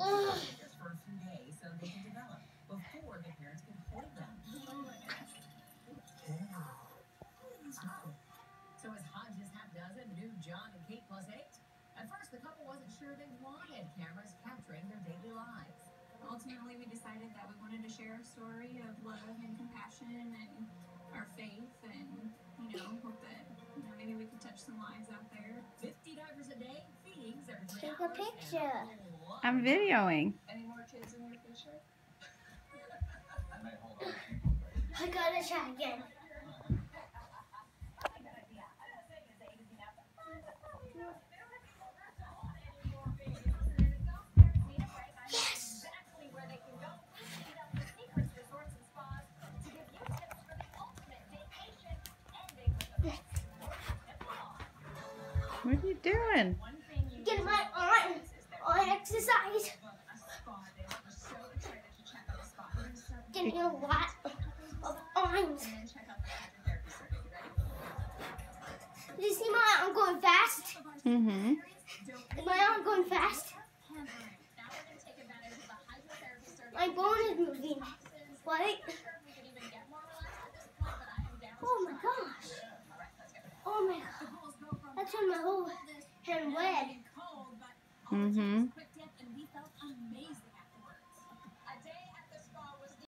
for a few days so they can develop before the parents can hold them. So as Hodges half dozen, new John and Kate +8. At first, the couple wasn't sure they wanted cameras capturing their daily lives. Ultimately, we decided that we wanted to share a story of love and compassion and our faith, and hope that maybe we could touch some lives out there. $50 a day, feedings every 3 Take hours. a picture. I'm videoing. Any more kids in your future? I gotta try again. Yes! What are you doing? Get my arm exercise. Getting a lot of arms. Did you see my arm going fast? Mm-hmm. Is my arm going fast? My bone is moving. What? Oh my gosh. Oh my god. That turned my whole hand red. Mm-hmm.